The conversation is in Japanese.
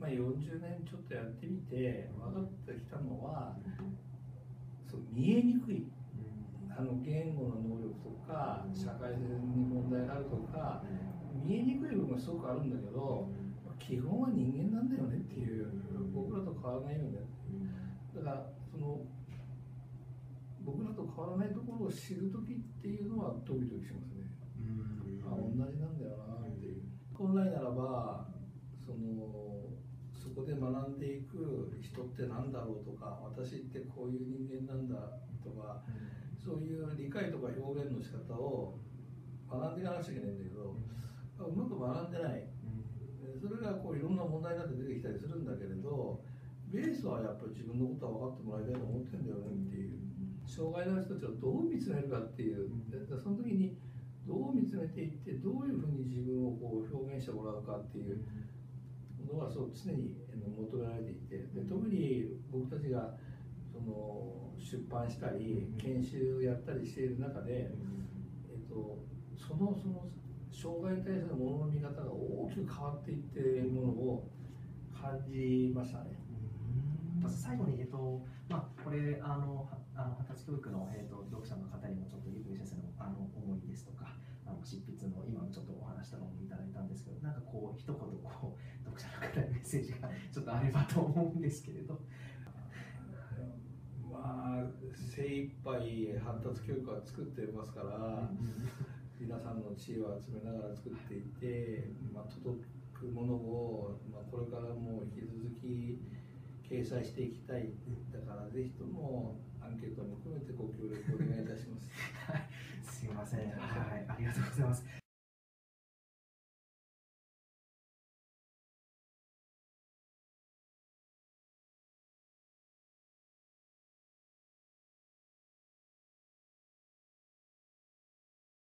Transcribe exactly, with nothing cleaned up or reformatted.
まあ、よんじゅうねんちょっとやってみて分かってきたのは、そう見えにくい、あの言語の能力とか社会に問題があるとか見えにくい部分がすごくあるんだけど、基本は人間なんだよねっていう、僕らと変わらないよね。だからその僕らと変わらないところを知るときっていうのはドキドキしますね。あ、同じなんだよなっていう。本来ならばそのそこで学んでいく人って何だろうとか、私ってこういう人間なんだとか、そういう理解とか表現の仕方を学んでいかなくちゃいけないんだけど、うまく学んでない。それがこういろんな問題になって出てきたりするんだけれど、ベースはやっぱり自分のことは分かってもらいたいと思ってるんだよねっていう。障害のある人たちをどう見つめるかっていう、その時にどう見つめていってどういうふうに自分をこう表現してもらうかっていうのはそう常に求められていて、で特に僕たちがその出版したり研修やったりしている中で、えっと、そのその障害に対するものの見方が大きく変わっていっているものを感じましたね。 まず最後に、えっとまあ、これあのあの発達教育の、えっと、読者の方にもちょっとゆくり先生のあの思いですとかあの執筆の今のちょっとお話とかもいただいたんですけど、なんかこう一言こう読者の方にメッセージがちょっとあればと思うんですけれど。 まあ精一杯発達教育は作ってますから、皆さんの知恵を集めながら作っていて、まあ、届くものを、まあ、これからも引き続き掲載していきたい。だからぜひともアンケートも含めてご協